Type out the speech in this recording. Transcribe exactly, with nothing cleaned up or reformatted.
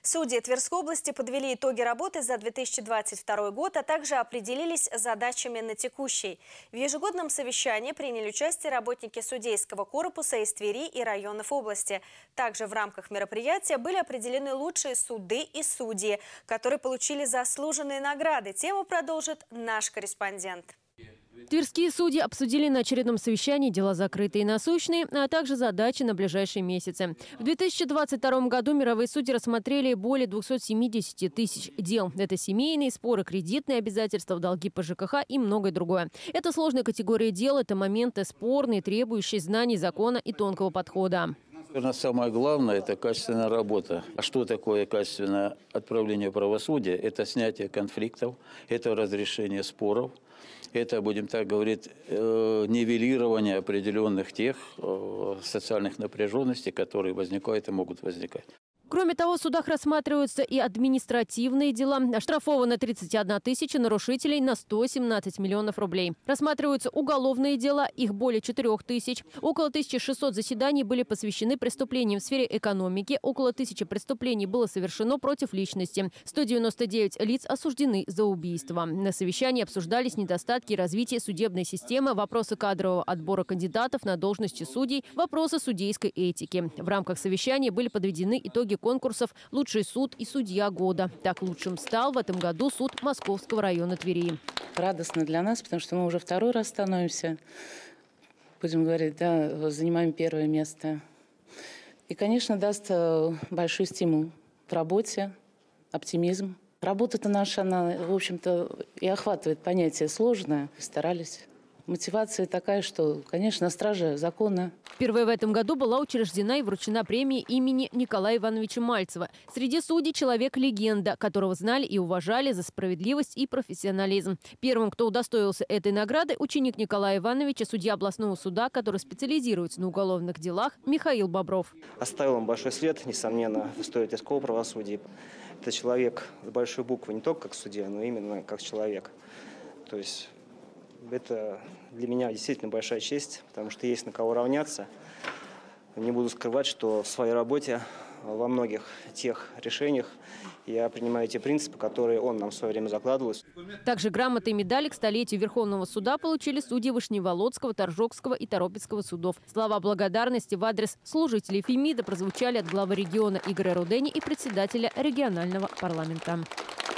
Судьи Тверской области подвели итоги работы за две тысячи двадцать второй год, а также определились с задачами на текущий. В ежегодном совещании приняли участие работники судейского корпуса из Твери и районов области. Также в рамках мероприятия были определены лучшие суды и судьи, которые получили заслуженные награды. Тему продолжит наш корреспондент. Тверские судьи обсудили на очередном совещании дела закрытые и насущные, а также задачи на ближайшие месяцы. В две тысячи двадцать втором году мировые судьи рассмотрели более двухсот семидесяти тысяч дел. Это семейные споры, кредитные обязательства, долги по ЖКХ и многое другое. Это сложная категория дел, это моменты спорные, требующие знаний закона и тонкого подхода. Наверное, самое главное – это качественная работа. А что такое качественное отправление правосудия? Это снятие конфликтов, это разрешение споров, это, будем так говорить, нивелирование определенных тех социальных напряженностей, которые возникают и могут возникать. Кроме того, в судах рассматриваются и административные дела. Оштрафовано тридцать одна тысяча нарушителей на сто семнадцать миллионов рублей. Рассматриваются уголовные дела, их более четырёх тысяч. Около тысячи шестисот заседаний были посвящены преступлениям в сфере экономики. Около тысячи преступлений было совершено против личности. сто девяносто девять лиц осуждены за убийство. На совещании обсуждались недостатки развития судебной системы, вопросы кадрового отбора кандидатов на должности судей, вопросы судейской этики. В рамках совещания были подведены итоги конкурсов «Лучший суд» и «Судья года». Так лучшим стал в этом году суд Московского района Твери. Радостно для нас, потому что мы уже второй раз становимся, будем говорить, да, занимаем первое место. И, конечно, даст большой стимул в работе, оптимизм. Работа-то наша, она, в общем-то, и охватывает понятие сложное. Старались. Мотивация такая, что, конечно, на страже закона. Впервые в этом году была учреждена и вручена премия имени Николая Ивановича Мальцева. Среди судей человек-легенда, которого знали и уважали за справедливость и профессионализм. Первым, кто удостоился этой награды, ученик Николая Ивановича, судья областного суда, который специализируется на уголовных делах, Михаил Бобров. Оставил он большой след, несомненно, в истории тверского правосудия. Это человек с большой буквы не только как судья, но именно как человек. То есть это для меня действительно большая честь, потому что есть на кого равняться. Не буду скрывать, что в своей работе во многих тех решениях я принимаю те принципы, которые он нам в свое время закладывал. Также грамоты и медали к столетию Верховного суда получили судьи Вышневолодского, Торжокского и Торопецкого судов. Слова благодарности в адрес служителей Фемида прозвучали от главы региона Игоря Рудени и председателя регионального парламента.